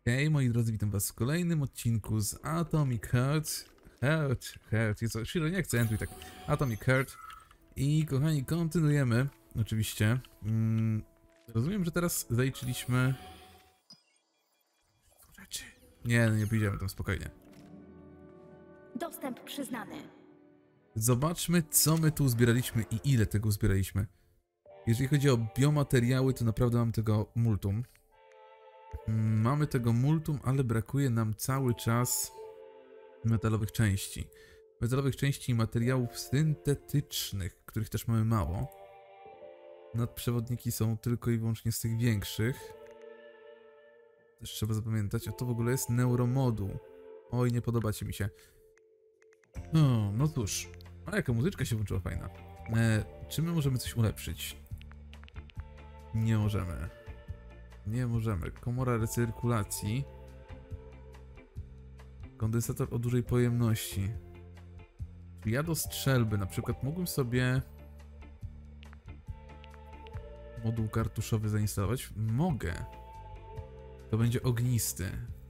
Hej, moi drodzy, witam was w kolejnym odcinku z Atomic Heart. Jest to średnio nie akcentuj tak. Atomic Heart. I kochani, kontynuujemy. Oczywiście. Rozumiem, że teraz zaliczyliśmy... rzeczy. Nie, no nie pójdziemy tam, spokojnie. Dostęp przyznany. Zobaczmy, co my tu zbieraliśmy i ile tego zbieraliśmy. Jeżeli chodzi o biomateriały, to naprawdę mam tego multum. Mamy tego multum, ale brakuje nam cały czas metalowych części. Metalowych części i materiałów syntetycznych, których też mamy mało. Nadprzewodniki są tylko i wyłącznie z tych większych. Też trzeba zapamiętać, a to w ogóle jest neuromoduł. Oj, nie podobacie mi się. No cóż, a jaka muzyczka się włączyła fajna. Czy my możemy coś ulepszyć? Nie możemy. Nie możemy. Komora recyrkulacji. Kondensator o dużej pojemności. Czyli ja do strzelby na przykład mógłbym sobie moduł kartuszowy zainstalować. Mogę. To będzie ognisty.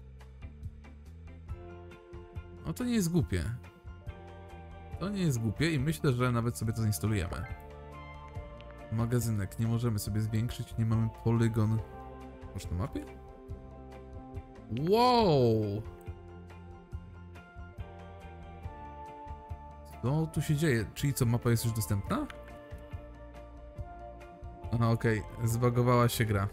No to nie jest głupie. To nie jest głupie i myślę, że nawet sobie to zainstalujemy. Magazynek nie możemy sobie zwiększyć. Nie mamy polygon. Masz na mapie? Wow! Co tu się dzieje? Czyli co, mapa jest już dostępna? Aha, okej. Zbagowała się gra.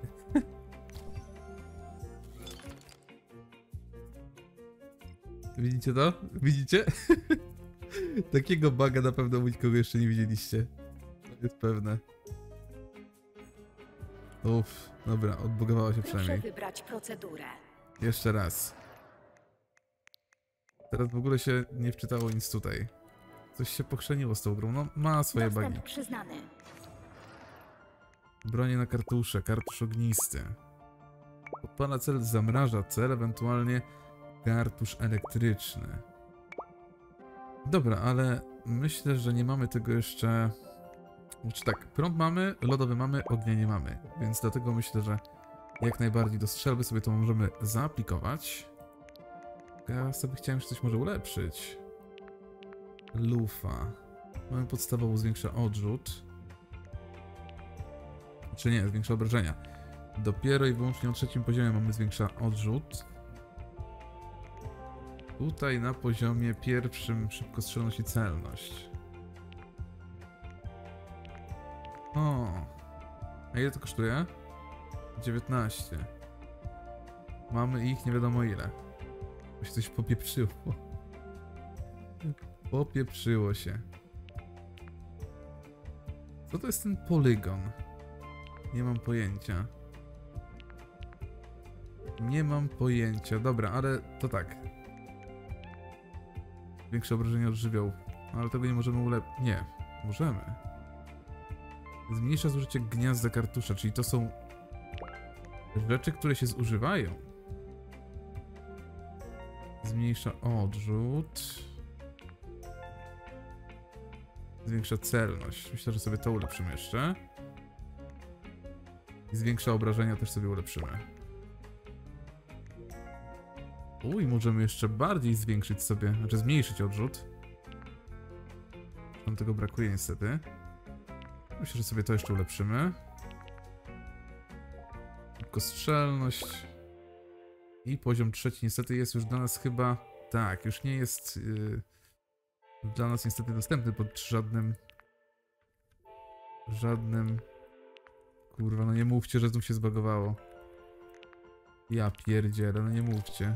Widzicie to? Widzicie? Takiego buga na pewno nikogo jeszcze nie widzieliście. To jest pewne. Uff, dobra, odbugowała się przynajmniej. Proszę wybrać procedurę. Jeszcze raz. Teraz w ogóle się nie wczytało nic tutaj. Coś się pochrzeniło z tą grą. No, ma swoje bugi. Dostęp przyznany. Bronie na kartusze, kartusz ognisty. Podpala cel, zamraża cel, ewentualnie kartusz elektryczny. Dobra, ale myślę, że nie mamy tego jeszcze... Znaczy tak, prąd mamy, lodowy mamy, ognia nie mamy. Więc dlatego myślę, że jak najbardziej do strzelby sobie to możemy zaaplikować. Ja sobie chciałem jeszcze coś może ulepszyć. Lufa. Mamy podstawową, zwiększa odrzut. Czy nie, zwiększa obrażenia. Dopiero i wyłącznie na trzecim poziomie mamy zwiększa odrzut. Tutaj na poziomie pierwszym szybkostrzelność i celność. O, a ile to kosztuje? 19. Mamy ich nie wiadomo ile. Bo się coś popieprzyło. Popieprzyło się. Co to jest ten polygon? Nie mam pojęcia. Nie mam pojęcia. Dobra, ale to tak. Większe obrażenie od żywiołów. Ale tego nie możemy ulepszyć. Nie, możemy. Zmniejsza zużycie gniazda kartusza, czyli to są rzeczy, które się zużywają. Zmniejsza odrzut. Zwiększa celność. Myślę, że sobie to ulepszymy jeszcze. I zwiększa obrażenia też sobie ulepszymy. Uj, możemy jeszcze bardziej zwiększyć sobie, znaczy zmniejszyć odrzut. Nam tego brakuje niestety. Myślę, że sobie to jeszcze ulepszymy. Szybkostrzelność. I poziom trzeci niestety jest już dla nas chyba... Tak, już nie jest dla nas niestety dostępny pod żadnym... Kurwa, no nie mówcie, że znów się zbagowało. Ja pierdzielę, no nie mówcie.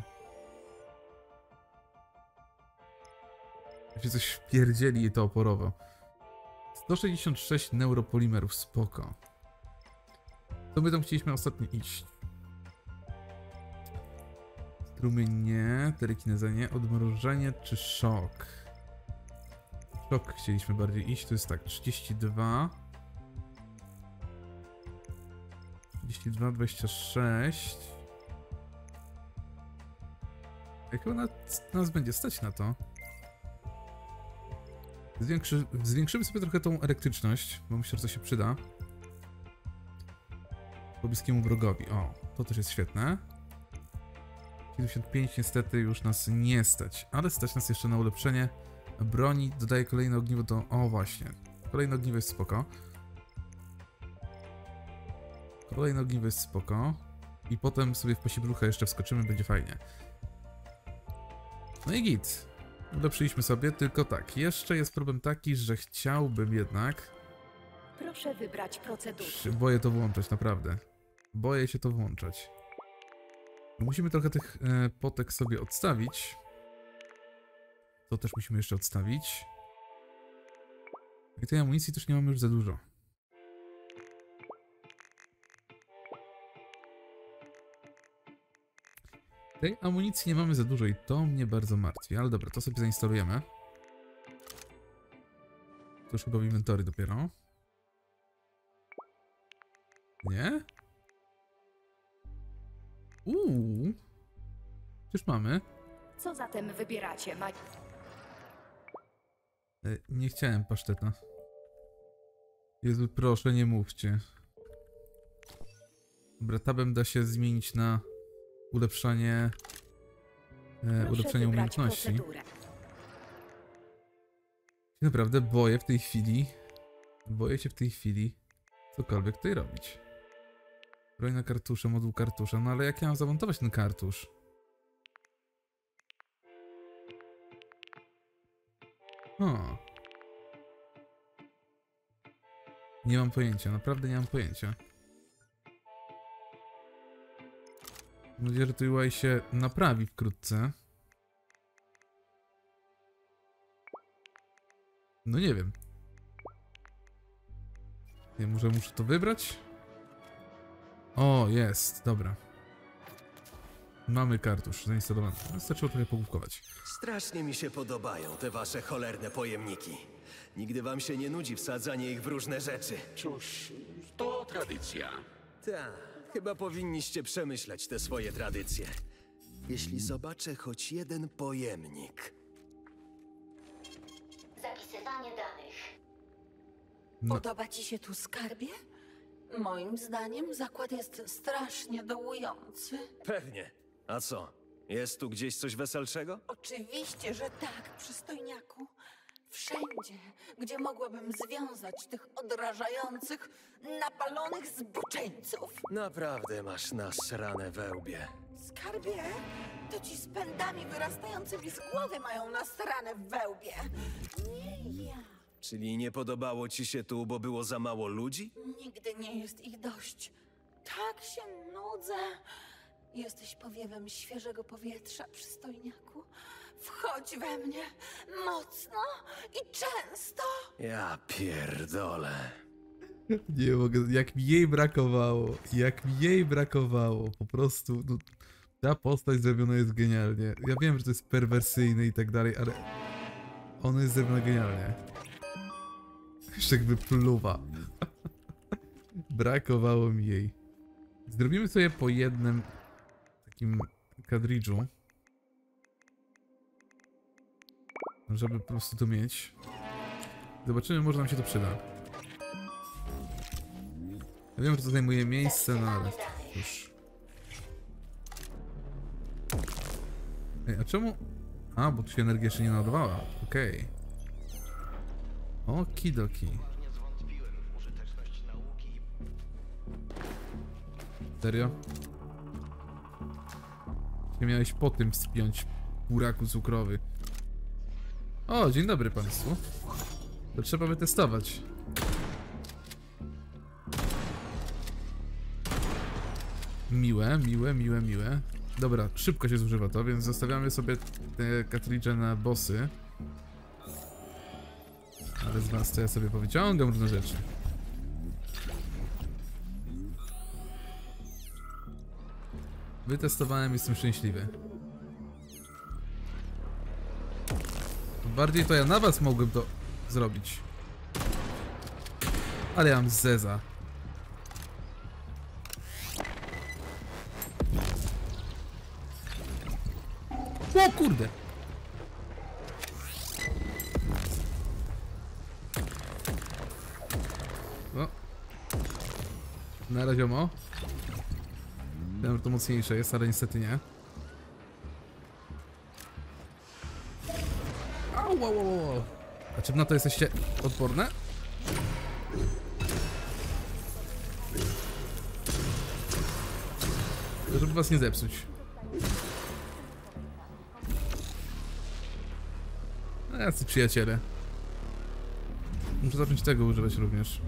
Się coś wpierdzieli i to oporowo. 166 neuropolimerów, spoko. To my tam chcieliśmy ostatnio iść. Strumień nie, telekineza nie, odmrożenie czy szok? Szok chcieliśmy bardziej iść, to jest tak, 32. 32, 26. Jak chyba nas będzie stać na to. Zwiększymy sobie trochę tą elektryczność, bo myślę, że to się przyda. Pobliskiemu wrogowi. O, to też jest świetne. 75 niestety już nas nie stać, ale stać nas jeszcze na ulepszenie broni. Dodaję kolejne ogniwo do... O właśnie, kolejne ogniwo jest spoko. Kolejne ogniwo jest spoko. I potem sobie w pasibrucha jeszcze wskoczymy, będzie fajnie. No i git. Ulepszyliśmy sobie, tylko tak, jeszcze jest problem taki, że chciałbym jednak... Proszę wybrać procedurę. Boję to włączać, naprawdę. Boję się to włączać. Musimy trochę tych potek sobie odstawić. To też musimy jeszcze odstawić. I tej amunicji też nie mamy już za dużo. Tej amunicji nie mamy za dużo i to mnie bardzo martwi, ale dobra, to sobie zainstalujemy. To już chyba w inwentory dopiero. Nie? Już mamy. Co zatem wybieracie? Nie chciałem paszteta. Jezu, proszę, nie mówcie. Dobra, tabem da się zmienić na ulepszanie umiejętności. Procedurę. Naprawdę boję w tej chwili. Boję się w tej chwili cokolwiek tutaj robić. Broń na kartusze, moduł kartusza. No ale jak ja mam zamontować ten kartusz? O. Nie mam pojęcia, naprawdę nie mam pojęcia. Mam nadzieję, że to UI się naprawi wkrótce. No nie wiem. Nie, muszę to wybrać? O, jest, dobra. Mamy kartusz zainstalowany. Wystarczyło trochę pogłówkować. Strasznie mi się podobają te wasze cholerne pojemniki. Nigdy wam się nie nudzi wsadzanie ich w różne rzeczy. Cóż, to tradycja. Tak, chyba powinniście przemyśleć te swoje tradycje. Jeśli zobaczę choć jeden pojemnik... Zapisywanie danych. No, Podoba ci się tu, skarbie? Moim zdaniem zakład jest strasznie dołujący. Pewnie. A co? Jest tu gdzieś coś weselszego? Oczywiście, że tak, przystojniaku. Wszędzie, gdzie mogłabym związać tych odrażających, napalonych zboczeńców. Naprawdę masz nasrane we łbie. Skarbie, to ci z pędami wyrastającymi z głowy mają nasrane w wełbie. Nie ja. Czyli nie podobało ci się tu, bo było za mało ludzi? Nigdy nie jest ich dość. Tak się nudzę. Jesteś powiewem świeżego powietrza, przystojniaku. Wchodź we mnie mocno i często. Ja pierdolę. nie mogę, jak mi jej brakowało. Jak mi jej brakowało. Po prostu, no, ta postać zrobiona jest genialnie. Ja wiem, że to jest perwersyjne i tak dalej, ale ona jest zrobiona genialnie. Jeszcze jakby pluwa. Brakowało mi jej. Zrobimy sobie po jednym takim kadridżu. Żeby po prostu to mieć. Zobaczymy, może nam się to przyda. Ja wiem, że to zajmuje miejsce, no ale już. Ej, a czemu? A, bo tu się energia jeszcze nie naładowała. Okej. Okidoki. Serio? Nie miałeś po tym spiąć buraku cukrowy. O, dzień dobry państwu. To trzeba wytestować. Miłe, miłe, miłe, miłe. Dobra, szybko się zużywa to, więc zostawiamy sobie te kartridże na bossy. Ale z was to ja sobie powyciągam różne rzeczy. Wytestowałem, jestem szczęśliwy. Bardziej to ja na was mogłem to zrobić. Ale ja mam zeza. O kurde! O. Na razie mo. Wiem, że to mocniejsze jest, ale niestety nie. Wow. A czym na to jesteście odporne? Żeby was nie zepsuć. A jacy przyjaciele. Muszę zacząć tego używać również.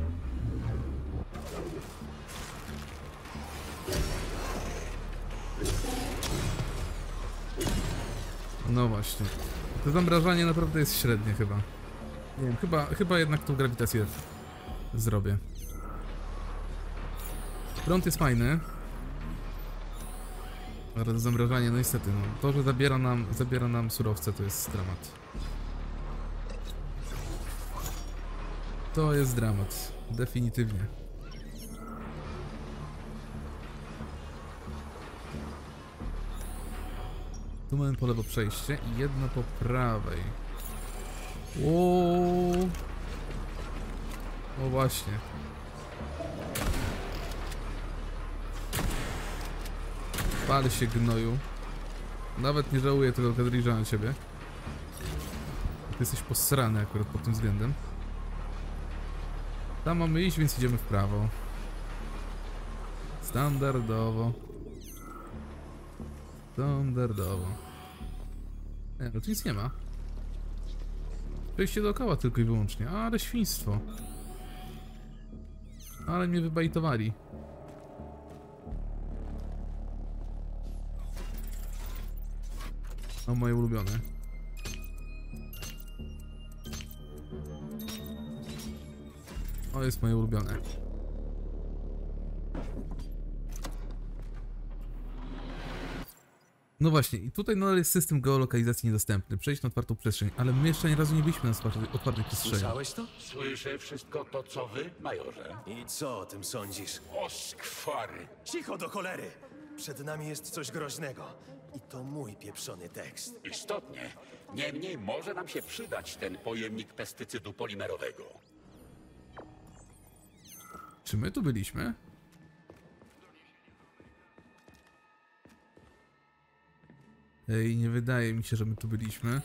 No właśnie. To zamrażanie naprawdę jest średnie chyba. Nie wiem, chyba jednak tą grawitację zrobię. Prąd jest fajny. Ale to zamrażanie, no niestety, no. To, że zabiera nam surowce, to jest dramat. To jest dramat. Definitywnie. Tu mamy po lewo przejście i jedno po prawej. O właśnie. Pal się, gnoju. Nawet nie żałuję tego kadridża na ciebie. Ty jesteś posrany akurat pod tym względem. Tam mamy iść, więc idziemy w prawo. Standardowo. Nie, no tu nic nie ma. Przejście dookoła tylko i wyłącznie. Ale świństwo. Ale mnie wybajtowali. O, moje ulubione. O, jest moje ulubione. No właśnie, i tutaj nadal jest system geolokalizacji niedostępny. Przejść na otwartą przestrzeń, ale my jeszcze ani razu nie byliśmy na otwartej przestrzeni. Słyszałeś to? Słyszę wszystko to, co wy, majorze. I co o tym sądzisz? O skwary! Cicho do cholery! Przed nami jest coś groźnego. I to mój pieprzony tekst. Istotnie. Niemniej może nam się przydać ten pojemnik pestycydu polimerowego. Czy my tu byliśmy? Ej, nie wydaje mi się, że my tu byliśmy.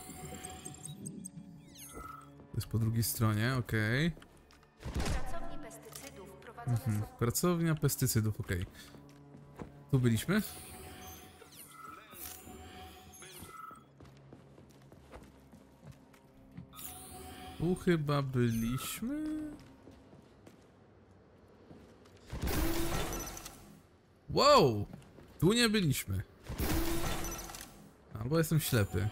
To jest po drugiej stronie, okej. Pracowni pestycydów prowadzonych Pracownia pestycydów, okej. Tu byliśmy? Tu chyba byliśmy? Wow! Tu nie byliśmy. Albo jestem ślepy.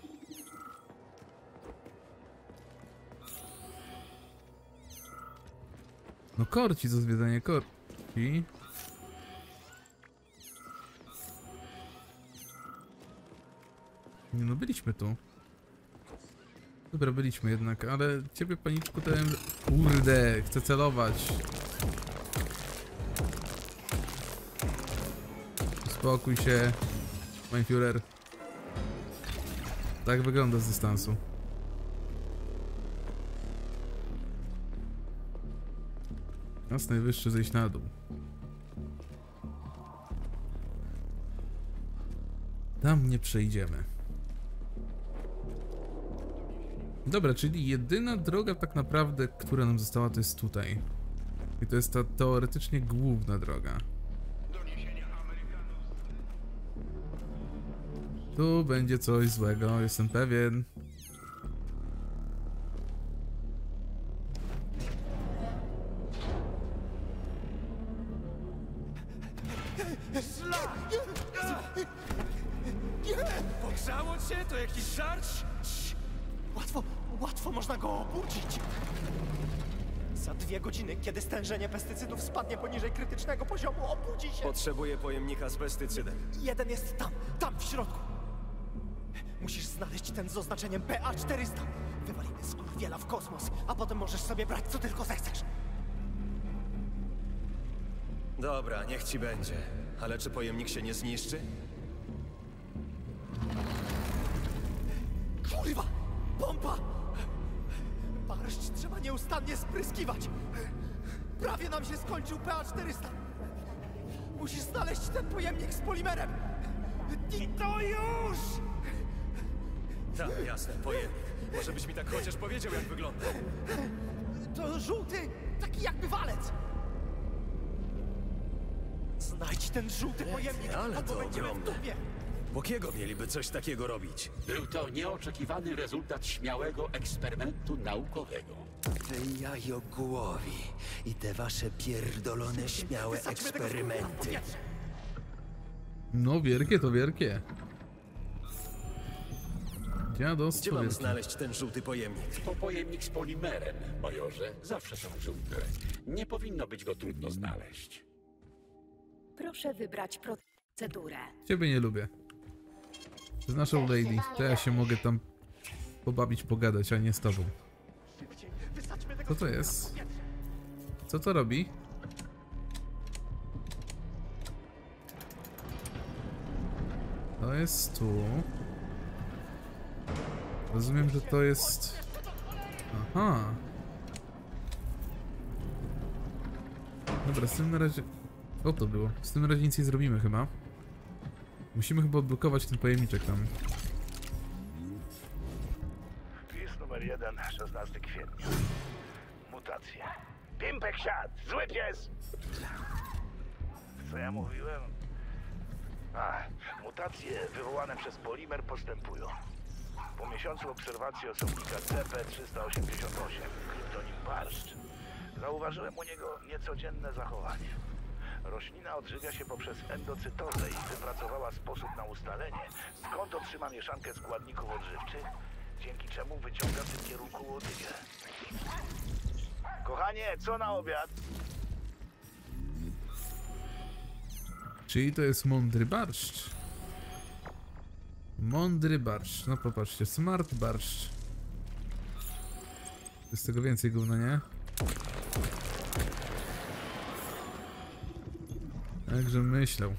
No korci do zwiedzania, korci. Nie no, byliśmy tu. Dobra, byliśmy jednak, ale ciebie, paniczku, ten... Kurde, chcę celować. Uspokój się, mein Führer. Tak wygląda z dystansu. Czas najwyższy zejść na dół. Tam nie przejdziemy. Dobra, czyli jedyna droga tak naprawdę, która nam została, to jest tutaj. I to jest ta teoretycznie główna droga. Tu będzie coś złego, jestem pewien. Pogrzało cię? To jakiś żart? Łatwo można go obudzić. Za 2 godziny, kiedy stężenie pestycydów spadnie poniżej krytycznego poziomu, obudzi się. Potrzebuję pojemnika z pestycydem. Jeden jest tam w środku. Musisz znaleźć ten z oznaczeniem PA400. Wywalimy skurwiela w kosmos, a potem możesz sobie brać co tylko zechcesz. Dobra, niech ci będzie. Ale czy pojemnik się nie zniszczy? Kurwa! Pompa! Barszcz trzeba nieustannie spryskiwać. Prawie nam się skończył PA400. Musisz znaleźć ten pojemnik z polimerem. I to już! Tak, jasne, pojemnik. Może byś mi tak chociaż powiedział, jak wygląda. To żółty, taki jakby walec. Znajdź ten żółty pojemnik, ale albo to będziemy w ogromne. dupie. Po kiego mieliby coś takiego robić? Był to nieoczekiwany rezultat śmiałego eksperymentu naukowego. Wy jajogłowi i te wasze pierdolone śmiałe Wysadźmy tego eksperymenty. skórka w powietrze. No wielkie to wielkie. Gdzie Dziadostwo mam wielkie. znaleźć ten żółty pojemnik? To pojemnik z polimerem, majorze. Zawsze są żółte. Nie powinno być go trudno znaleźć. Proszę wybrać procedurę. Ciebie nie lubię. Z naszą lady. To ja się mogę tam pobawić, pogadać, a nie z tobą. Wysadźmy tego Co to skórka w jest? powietrze. Co to robi? To jest tu. Rozumiem, że to jest... Aha. Dobra, z tym na razie... O, to było. Z tym na razie nic nie zrobimy chyba. Musimy chyba odblokować ten pojemniczek tam. Wpis numer 1, 16 kwietnia. Mutacje. Pimpek siad! Zły pies! Co ja mówiłem? Mutacje wywołane przez polimer postępują. Po miesiącu obserwacji osobnika CP388, kryptonim barszcz, zauważyłem u niego niecodzienne zachowanie. Roślina odżywia się poprzez endocytozę i wypracowała sposób na ustalenie, skąd otrzyma mieszankę składników odżywczych, dzięki czemu wyciąga w tym kierunku łodygę. Kochanie, co na obiad? Czyli to jest mądry barszcz. Mądry barszcz. No popatrzcie, smart barszcz. Jest tego więcej gówna, nie? Także myślał.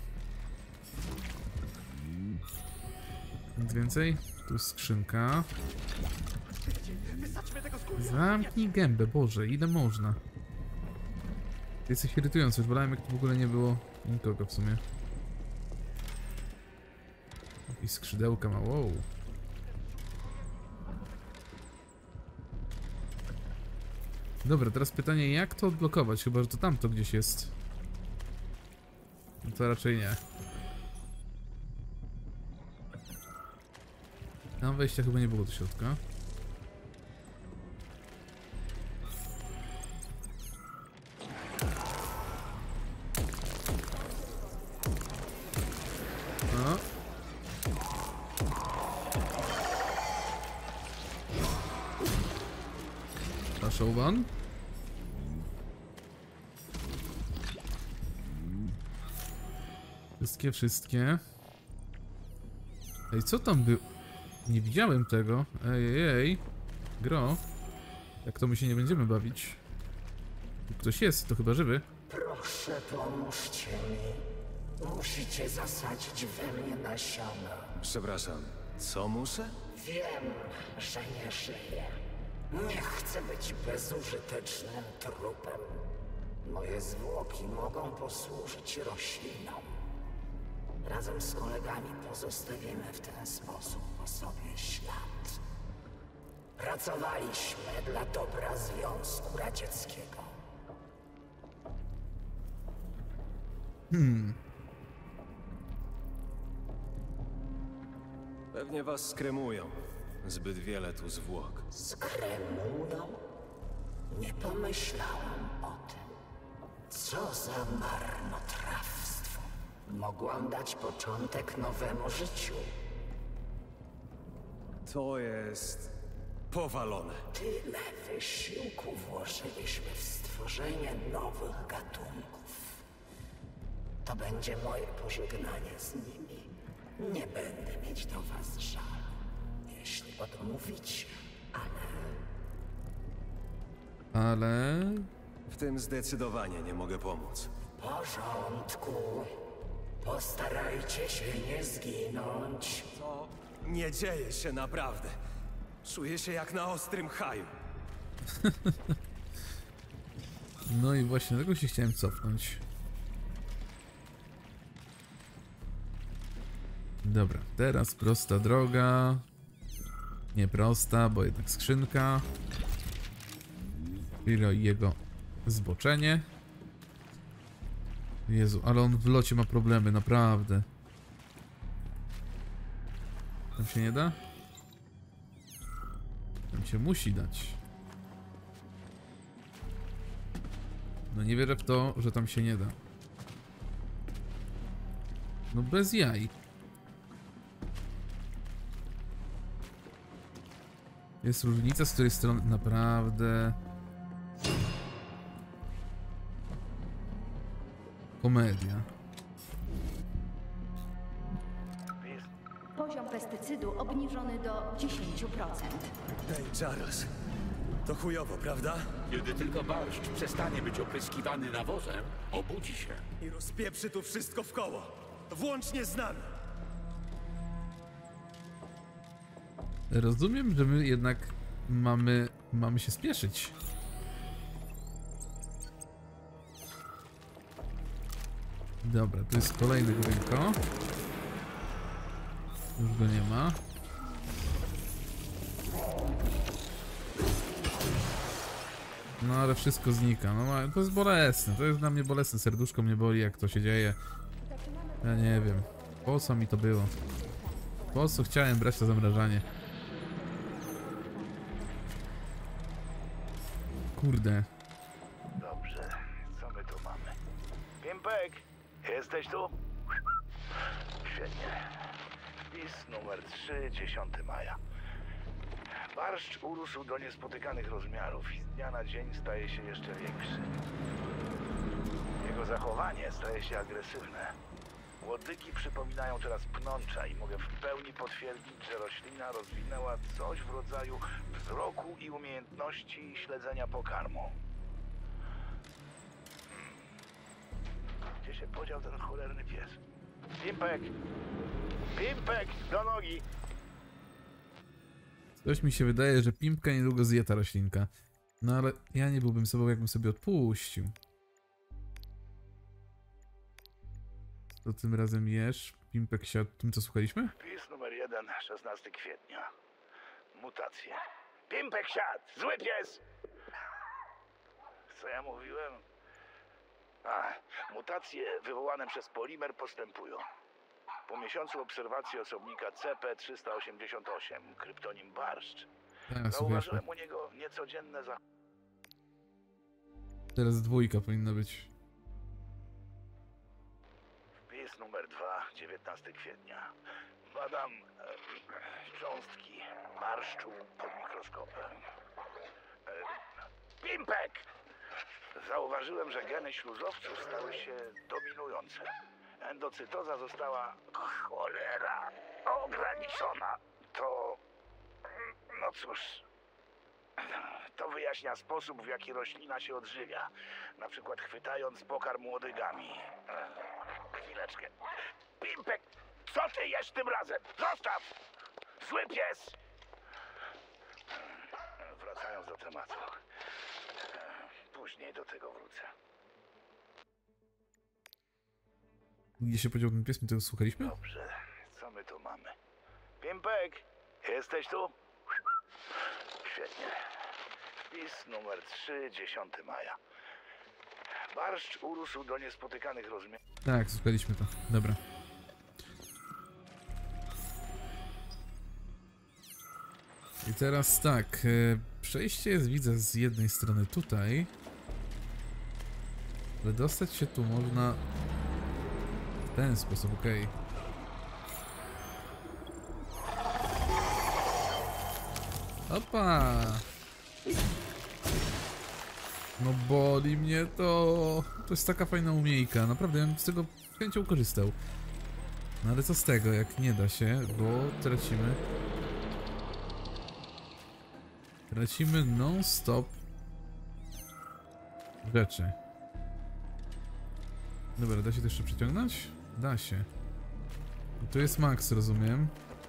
Nic więcej? Tu skrzynka. Wysadźmy tego skórka w powietrze. Zamknij gębę, Boże, ile można? Ty jesteś irytujący, już wolałem, jak tu w ogóle nie było nikogo w sumie. Jakieś skrzydełka ma, wow. Dobra, teraz pytanie, jak to odblokować? Chyba, że to tamto gdzieś jest. No to raczej nie. Tam wejścia chyba nie było do środka. No. Showban. Wszystkie. Ej, co tam było? Nie widziałem tego. Ej. Gro. Jak to my się nie będziemy bawić? Tu ktoś jest, to chyba żywy. Proszę, pomóżcie mi. Musicie zasadzić we mnie nasiona. Przepraszam, co muszę? Wiem, że nie żyję. Nie chcę być bezużytecznym trupem. Moje zwłoki mogą posłużyć roślinom. Razem z kolegami pozostawimy w ten sposób po sobie ślad. Pracowaliśmy dla dobra Związku Radzieckiego. Pewnie was skremują. Zbyt wiele tu zwłok. Skremują? Nie pomyślałam o tym. Co za marnotrawstwo. Mogłam dać początek nowemu życiu. To jest... powalone. Tyle wysiłku włożyliśmy w stworzenie nowych gatunków. To będzie moje pożegnanie z nimi. Nie będę mieć do was żalu, jeśli odmówicie, Ale... W tym zdecydowanie nie mogę pomóc. w porządku. Postarajcie się nie zginąć. To nie dzieje się naprawdę. Czuję się jak na ostrym haju. No i właśnie dlatego się chciałem cofnąć. Dobra, teraz prosta droga. Nieprosta, bo jednak skrzynka. Hiro i jego zboczenie. Jezu, ale on w locie ma problemy, naprawdę. Tam się nie da? Tam się musi dać. No nie wierzę w to, że tam się nie da. No bez jaj. Jest różnica, z której strony naprawdę... Komedia. Poziom pestycydu obniżony do 10%. Hej, Charles. To chujowo, prawda? Kiedy tylko barszcz przestanie być opryskiwany nawozem, obudzi się. I rozpieprzy tu wszystko w koło. Włącznie z nami. Rozumiem, że my jednak mamy się spieszyć. Dobra, tu jest kolejny główko. Już go nie ma. No ale wszystko znika. No to jest bolesne. To jest dla mnie bolesne. Serduszko mnie boli, jak to się dzieje. Ja nie wiem. Po co mi to było? Po co chciałem brać to zamrażanie? Kurde. Dobrze, co my tu mamy? Pimpek, jesteś tu? Świetnie. Wpis numer 3, 10 maja. Barszcz urósł do niespotykanych rozmiarów i z dnia na dzień staje się jeszcze większy. Jego zachowanie staje się agresywne. Łodygi przypominają teraz pnącza i mogę w pełni potwierdzić, że roślina rozwinęła coś w rodzaju wzroku i umiejętności śledzenia pokarmu. Gdzie się podział ten cholerny pies? Pimpek! Pimpek! Do nogi! Coś mi się wydaje, że Pimpka niedługo zje ta roślinka. No ale ja nie byłbym sobą, jakbym sobie odpuścił. To tym razem jesz. Pimpek siadł. Tym co słuchaliśmy? Wpis numer 1, 16 kwietnia. Mutacje. Pimpek siadł! Zły pies! Co ja mówiłem? Mutacje wywołane przez polimer postępują. Po miesiącu obserwacji osobnika CP388, kryptonim Barszcz, zauważyłem u niego niecodzienne zachowanie. Teraz dwójka powinna być. Wpis numer 2, 19 kwietnia. Badam cząstki barszczu pod mikroskopem. Pimpek! Zauważyłem, że geny śluzowców stały się dominujące. Endocytoza została, cholera, ograniczona. To, no cóż, to wyjaśnia sposób, w jaki roślina się odżywia. Na przykład chwytając pokarm łodygami. Chwileczkę. Pimpek, co ty jesz tym razem? Zostaw! Zły pies! Wracając do tematu. Później do tego wrócę. Gdzie się podział ten pies? My tego słuchaliśmy? Dobrze, co my tu mamy? Pimpek, jesteś tu? Świetnie. Wpis numer 3, 10 maja. Barszcz urósł do niespotykanych rozmiarów. Tak, słuchaliśmy to. Dobra. I teraz tak. Przejście jest, widzę, z jednej strony tutaj. Ale dostać się tu można w ten sposób, okej. Opa! No boli mnie to. To jest taka fajna umiejka. Naprawdę, ja bym z tego chęcią korzystał. No ale co z tego, jak nie da się, bo tracimy. Tracimy non-stop rzeczy. Dobra, da się to jeszcze przeciągnąć? Da się. I tu jest max, rozumiem.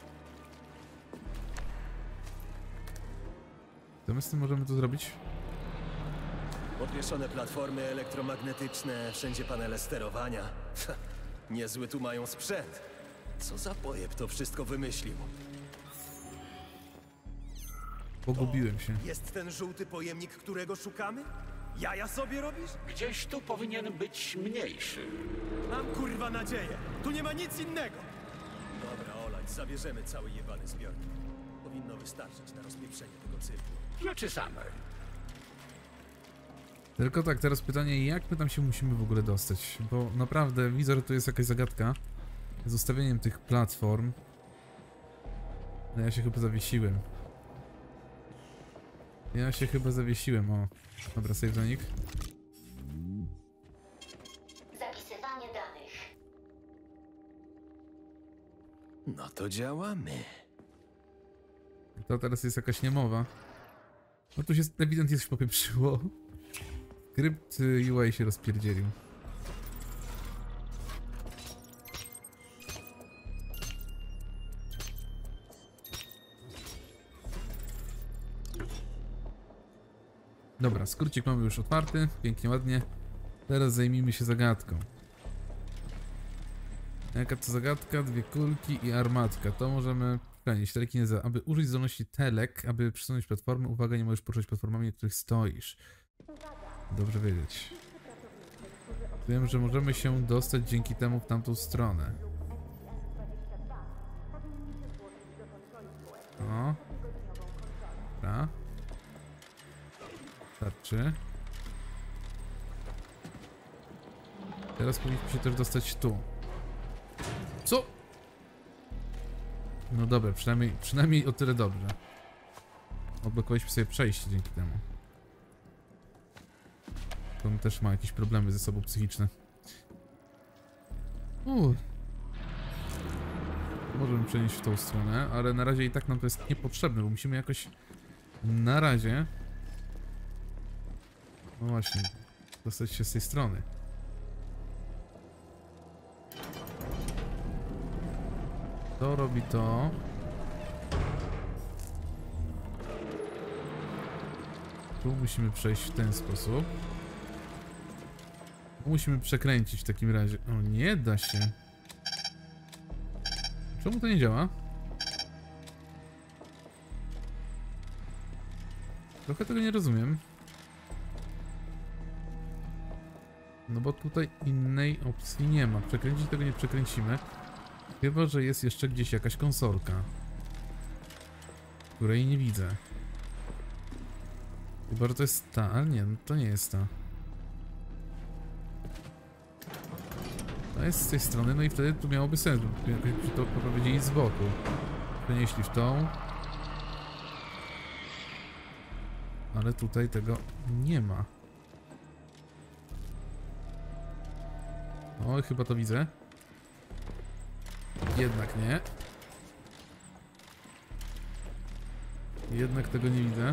Co my z tym możemy tu zrobić? Podwieszone platformy elektromagnetyczne, wszędzie panele sterowania. Niezły tu mają sprzęt. Co za pojeb to wszystko wymyślił? Pogubiłem się. Jest ten żółty pojemnik, którego szukamy? Jaja sobie robisz? Gdzieś tu powinien być mniejszy. Mam kurwa nadzieję. Tu nie ma nic innego. Dobra, olać, zabierzemy cały jebany zbiornik. Powinno wystarczyć na rozpieprzenie tego cyrku. Rzeczy same. Tylko tak, teraz pytanie, jak my tam się musimy w ogóle dostać? Bo naprawdę widzę, że tu jest jakaś zagadka z ustawieniem tych platform. No ja się chyba zawiesiłem. O. Dobra, save zonik. Zapisywanie danych. No to działamy. To teraz jest jakaś niemowa. No tu się ewidentnie coś popieprzyło. Skrypt UI się rozpierdzielił. Dobra, skrócik mamy już otwarty, pięknie, ładnie. Teraz zajmijmy się zagadką. Jaka to zagadka? 2 kulki i armatka. To możemy przenieść. Telekineza. Aby użyć zdolności telek, aby przesunąć platformę, uwaga, nie możesz poruszać platformami, na których stoisz. Dobrze wiedzieć. Wiem, że możemy się dostać dzięki temu w tamtą stronę. O. Dobra. Starczy. Teraz powinniśmy się też dostać tu. Co? No dobra, przynajmniej o tyle dobrze. Odblokowaliśmy sobie przejście dzięki temu. On też ma jakieś problemy ze sobą psychiczne. Możemy przenieść w tą stronę, ale na razie i tak nam to jest niepotrzebne, bo musimy jakoś na razie... No właśnie, dostać się z tej strony. To robi to. Tu musimy przejść w ten sposób. Musimy przekręcić w takim razie. O, nie da się. Czemu to nie działa? Trochę tego nie rozumiem. No bo tutaj innej opcji nie ma. Przekręcić tego nie przekręcimy. Chyba że jest jeszcze gdzieś jakaś konsolka, której nie widzę. Chyba że to jest ta, ale nie, no to nie jest ta. To jest z tej strony, no i wtedy tu miałoby sens, bo jakoś by to powiedzieli z boku. Przenieśli w tą. Ale tutaj tego nie ma. Oj, chyba to widzę. Jednak nie. Jednak tego nie widzę.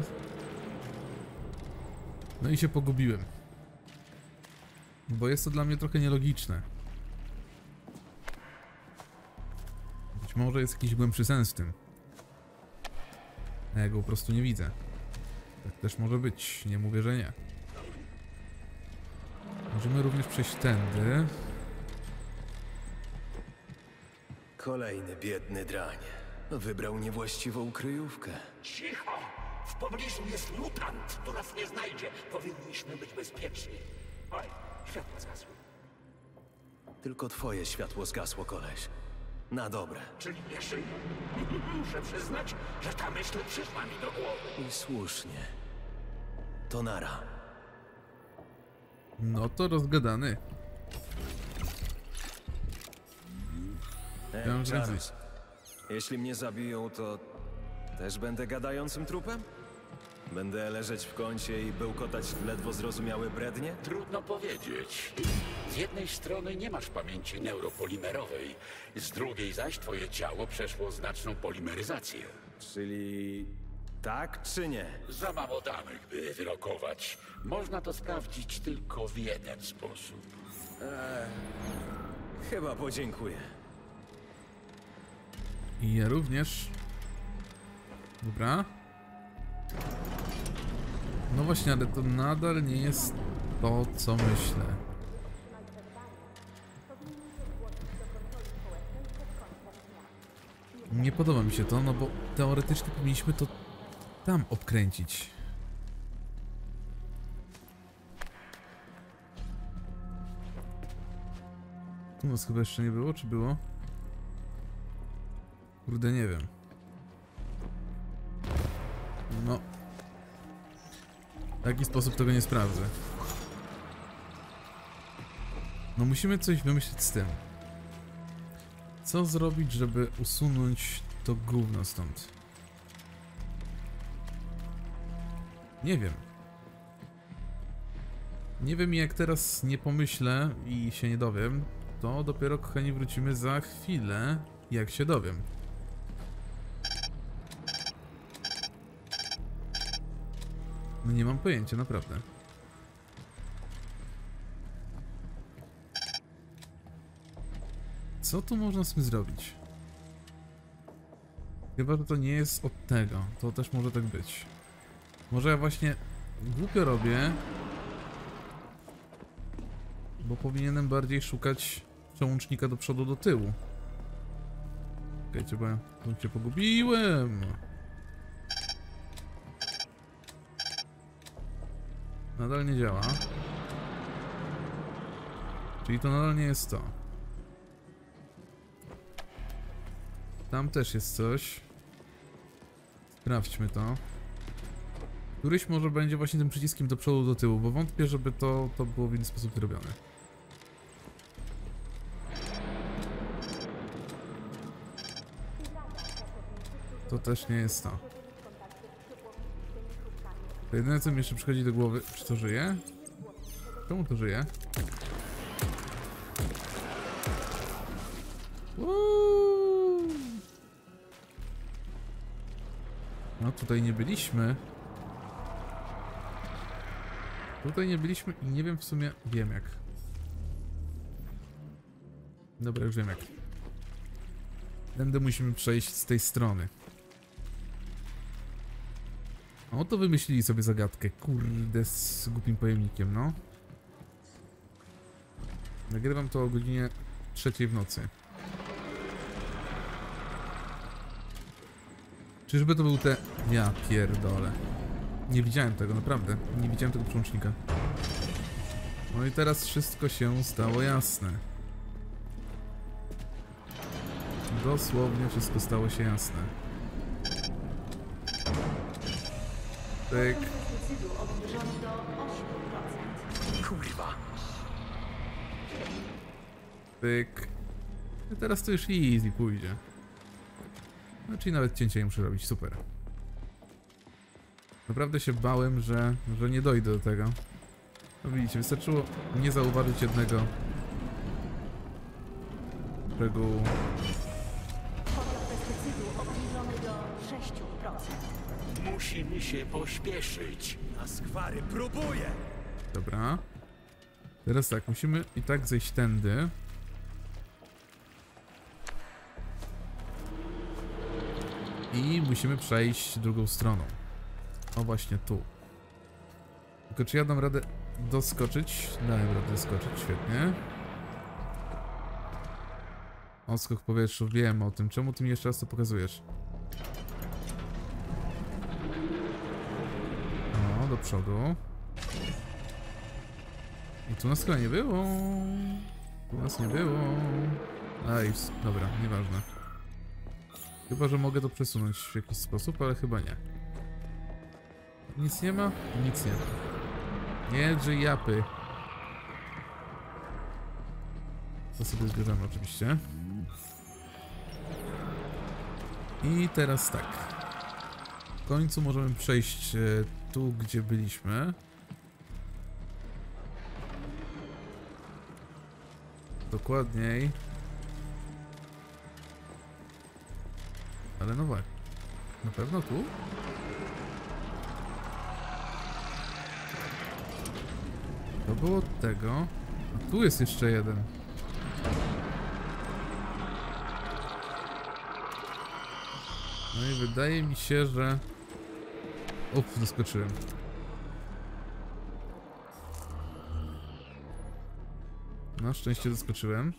No i się pogubiłem. Bo jest to dla mnie trochę nielogiczne. Być może jest jakiś głębszy sens w tym. A ja go po prostu nie widzę. Tak też może być. Nie mówię, że nie. Możemy również przejść tędy. Kolejny biedny drań. Wybrał niewłaściwą kryjówkę. Cicho! W pobliżu jest mutant, tu nas nie znajdzie. Powinniśmy być bezpieczni. Oj, światło zgasło. Tylko twoje światło zgasło, koleś. Na dobre. Czyli nie żyje. Muszę przyznać, że ta myśl przyszła mi do głowy. I słusznie. To nara. No to rozgadany. Charles, jeśli mnie zabiją, to też będę gadającym trupem? Będę leżeć w kącie i bełkotać ledwo zrozumiałe brednie? Trudno powiedzieć. Z jednej strony nie masz pamięci neuropolimerowej, z drugiej zaś twoje ciało przeszło znaczną polimeryzację. Czyli tak czy nie? Za mało danych, by wyrokować. Można to sprawdzić tylko w jeden sposób. Chyba podziękuję. I ja również. Dobra. No właśnie, ale to nadal nie jest to, co myślę. Nie podoba mi się to, no bo teoretycznie powinniśmy to tam obkręcić. Tu nas chyba jeszcze nie było, czy było? Kurde, nie wiem. No. W jaki sposób tego nie sprawdzę. No musimy coś wymyślić z tym. Co zrobić, żeby usunąć to gówno stąd? Nie wiem. Nie wiem, jak teraz nie pomyślę i się nie dowiem, to dopiero, kochani, wrócimy za chwilę, jak się dowiem. No nie mam pojęcia, naprawdę. Co tu można z tym zrobić? Chyba, że to nie jest od tego. To też może tak być. Może ja właśnie głupio robię, bo powinienem bardziej szukać przełącznika do przodu, do tyłu. Czekajcie, bo ja tu się pogubiłem. Nadal nie działa. Czyli to nadal nie jest to. Tam też jest coś. Sprawdźmy to. Któryś może będzie właśnie tym przyciskiem do przodu, do tyłu, bo wątpię, żeby to było w inny sposób zrobione. To też nie jest to. To jedyne, co mi jeszcze przychodzi do głowy... Czy to żyje? Czemu to żyje? No tutaj nie byliśmy. Tutaj nie byliśmy i nie wiem w sumie... Wiem jak. Dobra, już wiem jak. Będę musimy przejść z tej strony. O, to wymyślili sobie zagadkę. Kurde, z głupim pojemnikiem, no. Nagrywam to o godzinie 3 w nocy. Czyżby to był te... Ja pierdolę. Nie widziałem tego, naprawdę. Nie widziałem tego przełącznika. No i teraz wszystko się stało jasne. Dosłownie wszystko stało się jasne. Pyk. Kurwa. Pyk. I teraz to już easy pójdzie. No, czyli nawet cięcia nie muszę robić, super. Naprawdę się bałem, że nie dojdę do tego. No widzicie, wystarczyło nie zauważyć jednego szczegółu. Poziom pestycydu obniżony do 6%. Musimy się pośpieszyć. A skwary próbuje! Dobra. Teraz tak, musimy i tak zejść tędy. I musimy przejść drugą stroną. O, właśnie tu. Tylko czy ja dam radę doskoczyć? Dałem radę doskoczyć, świetnie. Odskok w powietrzu, wiem o tym. Czemu ty mi jeszcze raz to pokazujesz? O, do przodu. I tu nas chyba nie było. Tu nas nie było. Ej, dobra, nieważne. Chyba, że mogę to przesunąć w jakiś sposób, ale chyba nie. Nic nie ma? Nic nie ma. Nie drzyj japy. To sobie zbierzemy oczywiście. I teraz tak. W końcu możemy przejść tu, gdzie byliśmy. Dokładniej. Ale no właśnie. Na pewno tu? To było od tego. A tu jest jeszcze jeden. No i wydaje mi się, że... Uff, doskoczyłem. Na szczęście doskoczyłem.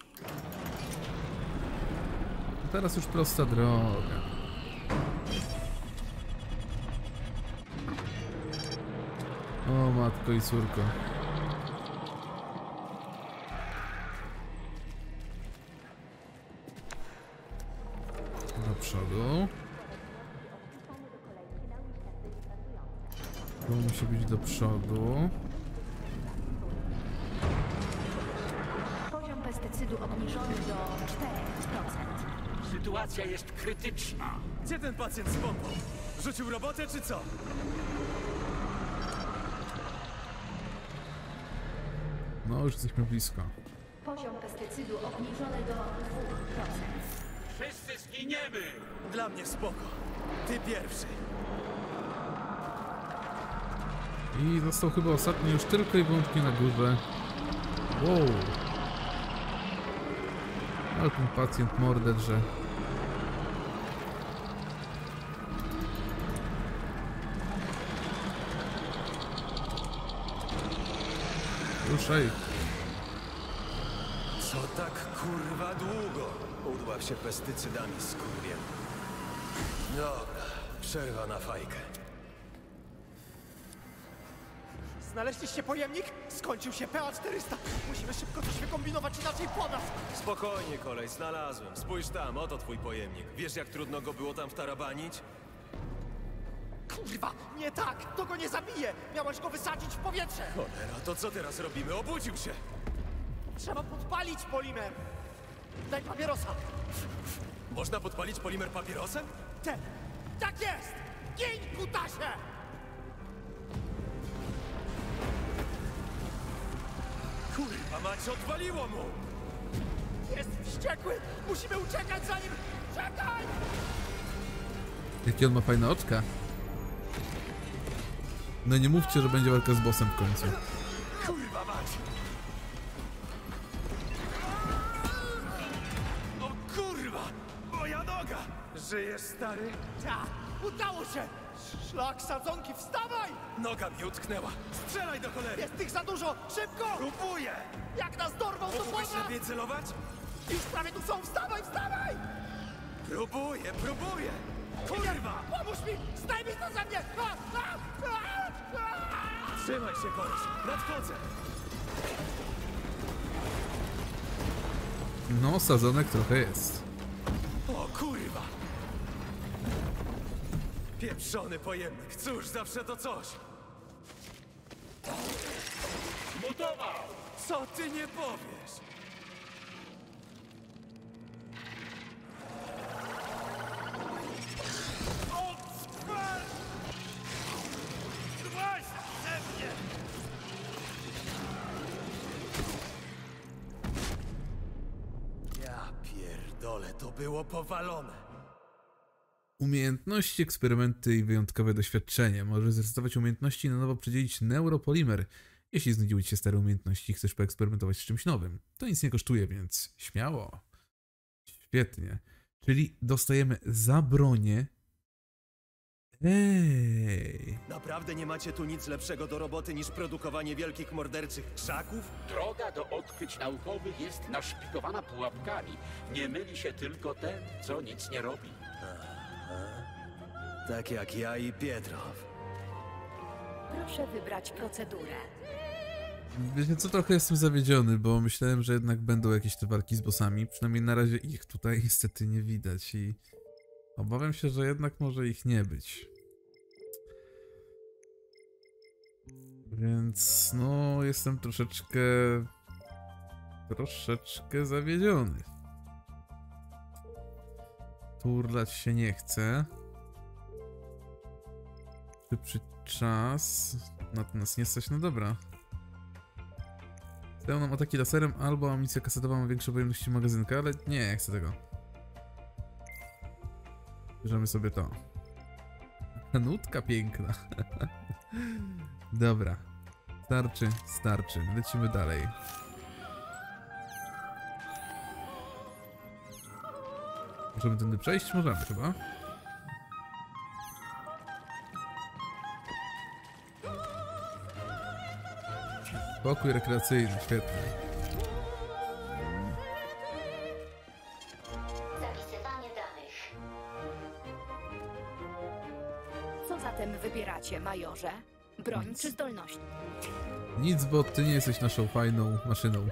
A teraz już prosta droga. O matko i córko. Do przodu. Tu musi być do przodu. Poziom pestycydu obniżony do 4%. Sytuacja jest krytyczna. Gdzie ten pacjent z pompą? Rzucił robotę czy co? No, już jesteśmy blisko. Poziom pestycydu obniżony do 2%. Wszyscy zginiemy! Dla mnie spoko. Ty pierwszy. I został chyba ostatni już tylko i wyłącznie na górze. Wow. Ale ten pacjent mordę drze. Ruszaj. Co tak kurwa długo? Udław się pestycydami, skurwiel. Dobra, przerwa na fajkę. Znaleźliście pojemnik? Skończył się PA-400. Musimy szybko coś wykombinować, inaczej po nas. Spokojnie, kolej, znalazłem. Spójrz tam, oto twój pojemnik. Wiesz, jak trudno go było tam wtarabanić? Kurwa, nie tak! To go nie zabije! Miałeś go wysadzić w powietrze! Cholera, to co teraz robimy? Obudził się! Trzeba podpalić polimer! Daj papierosa! Można podpalić polimer papierosem? Tak jest! Giń, kutasie! Kurwa mać, odwaliło mu! Jest wściekły! Musimy uciekać za nim! Czekaj! Jakie on ma fajne oczka. No nie mówcie, że będzie walka z bossem w końcu. Kurwa mać! O kurwa! Moja noga! Żyjesz, stary? Ta! Udało się! Szlak sadzonki, wstawaj! Noga mi utknęła! Strzelaj do cholery! Jest tych za dużo! Szybko! Próbuję! Jak nas dorwą, to Mógłbyś słowa! lepiej celować? Już prawie tu są! Wstawaj, wstawaj! Próbuję! Kurwa! Pomóż mi! Zdejmij to ze mnie! Trzymaj się, koleś! Nadchodzę! No, sadzonek trochę jest. O kurwa! Pieprzony pojemnik! Cóż, zawsze to coś! Mutował! Co ty nie powiesz? Ja pierdolę, to było powalone. Umiejętności, eksperymenty i wyjątkowe doświadczenie. Możesz zrecytować umiejętności i na nowo przedzielić neuropolimer. Jeśli znudziły ci się stare umiejętności i chcesz poeksperymentować z czymś nowym. To nic nie kosztuje, więc śmiało. Świetnie. Czyli dostajemy za bronię. Ej. Naprawdę nie macie tu nic lepszego do roboty niż produkowanie wielkich morderczych krzaków? Droga do odkryć naukowych jest naszpikowana pułapkami. Nie myli się tylko ten, co nic nie robi. Tak jak ja i Pietrow. Proszę wybrać procedurę. Wiecie co, trochę jestem zawiedziony, bo myślałem, że jednak będą jakieś te walki z bossami. Przynajmniej na razie ich tutaj niestety nie widać i obawiam się, że jednak może ich nie być. Więc no, jestem troszeczkę zawiedziony. Turlać się nie chce. Szybszy czas. Na to nas nie stać, no dobra. Dają nam ataki laserem albo amunicja kasetowa ma większe pojemności magazynka, ale nie chcę tego. Bierzemy sobie to. Nutka piękna. Dobra. Starczy. Lecimy dalej. Możemy tędy przejść? Możemy chyba. Pokój rekreacyjny, świetnie. Zapisywanie danych. Co zatem wybieracie, majorze? Broń czy zdolność? Nic, bo ty nie jesteś naszą fajną maszyną.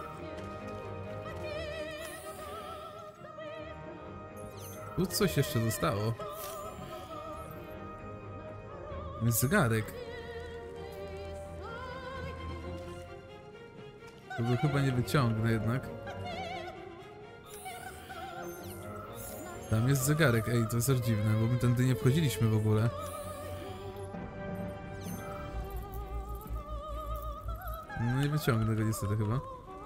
Tu coś jeszcze zostało. Jest zegarek. Tego chyba nie wyciągnę jednak. Tam jest zegarek. Ej, to jest aż dziwne, bo my tędy nie wchodziliśmy w ogóle. No nie wyciągnę go niestety chyba.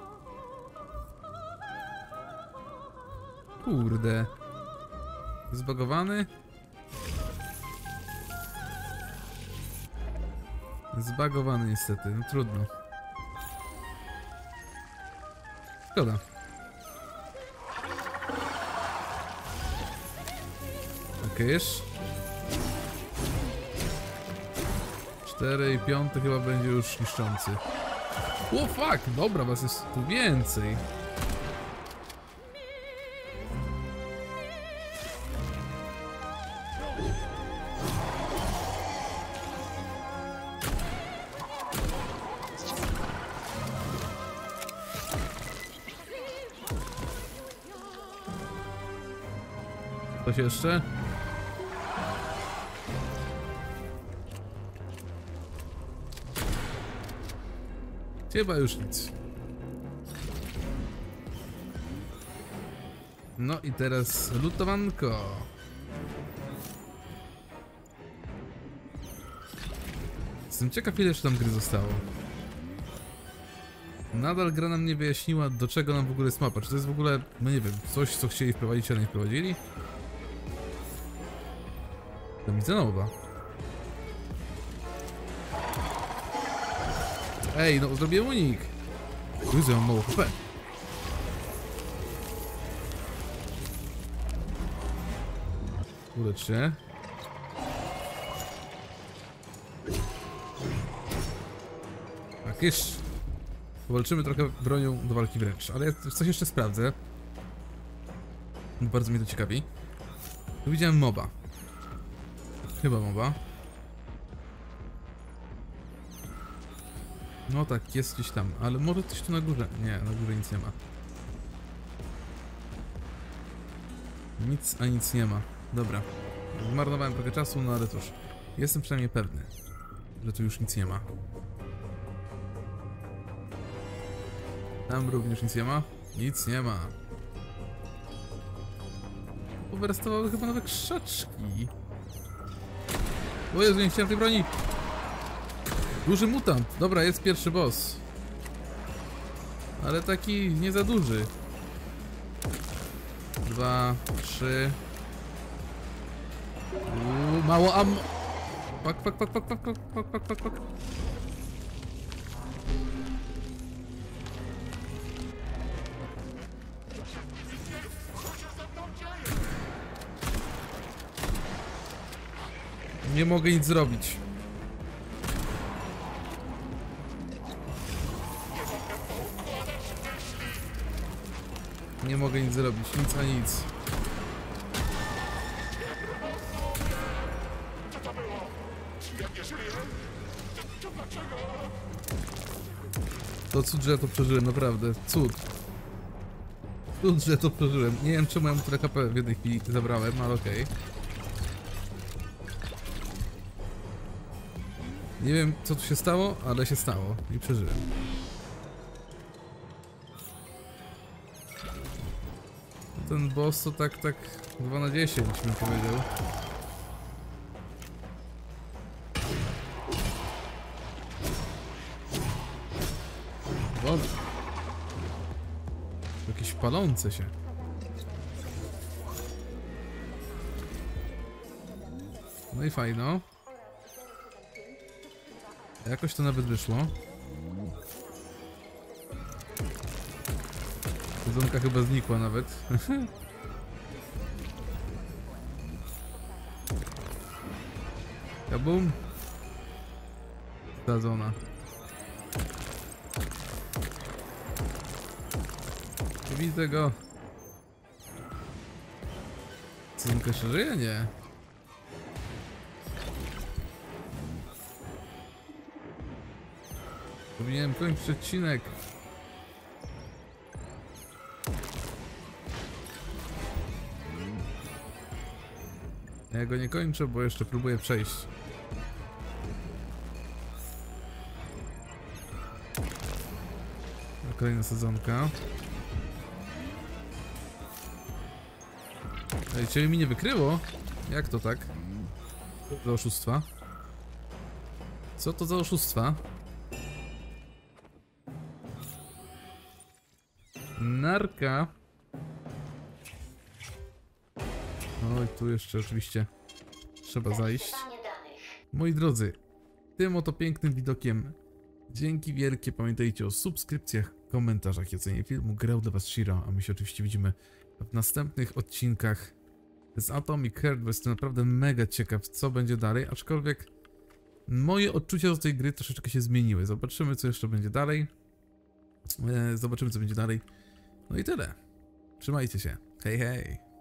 Kurde. Zbagowany? Zbagowany niestety, no trudno. Szkoda. Okejż. 4 i 5 chyba będzie już niszczący. O fuck, dobra, was jest tu więcej. Coś jeszcze? Chyba już nic. No i teraz lutowanko. Jestem ciekaw, ile jeszcze tam gry zostało. Nadal gra nam nie wyjaśniła, do czego nam w ogóle jest mapa. Czy to jest w ogóle, no nie wiem, coś, co chcieli wprowadzić, a nie wprowadzili? To widzę nowa. Ej, no zrobiłem unik. Jezu, mam mało HP. Ulecz się. Tak, jeszcze. Powalczymy trochę bronią do walki wręcz, ale ja coś jeszcze sprawdzę. Bardzo mnie to ciekawi. Tu widziałem moba. Chyba moba. No tak, jest gdzieś tam, ale może coś tu na górze. Nie, na górze nic nie ma. Nic, a nic nie ma. Dobra. Zmarnowałem trochę czasu, no ale cóż. Jestem przynajmniej pewny, że tu już nic nie ma. Tam również nic nie ma. Nic nie ma. Powyrastowały chyba nowe krzaczki. O Jezu, nie chciałem tej broni. Duży mutant. Dobra, jest pierwszy boss. Ale taki nie za duży. 2, 3. Mało ammo. Pak. Nie mogę nic zrobić. Nie mogę nic zrobić, nic a nic. To cud, że ja to przeżyłem, naprawdę. Cud. Cud, że to przeżyłem. Nie wiem, czemu ja mu tyle HP w jednej chwili zabrałem, ale okej. Nie wiem, co tu się stało, ale się stało i przeżyłem. Ten boss to tak 2 na 10 bym powiedział. Boże. Jakieś palące się. No i fajno. Jakoś to nawet wyszło. Sezonka chyba znikła nawet. Kabum. Sadzona. Nie widzę go. Sezonka jeszcze żyje? Nie. Powinienem kończyć odcinek. Ja go nie kończę, bo jeszcze próbuję przejść. Kolejna sezonka. Ej, ciebie mi nie wykryło? Jak to tak? Co to za oszustwa? Co to za oszustwa? Narka. Oj, tu jeszcze oczywiście trzeba zajść. Moi drodzy, tym oto pięknym widokiem dzięki wielkie. Pamiętajcie o subskrypcjach, komentarzach i ocenie filmu. Grał dla was Shiro, a my się oczywiście widzimy w następnych odcinkach z Atomic Heart, bo jestem naprawdę mega ciekaw, co będzie dalej, aczkolwiek moje odczucia do tej gry troszeczkę się zmieniły. Zobaczymy, co jeszcze będzie dalej. No i tyle. Trzymajcie się. Hej, hej.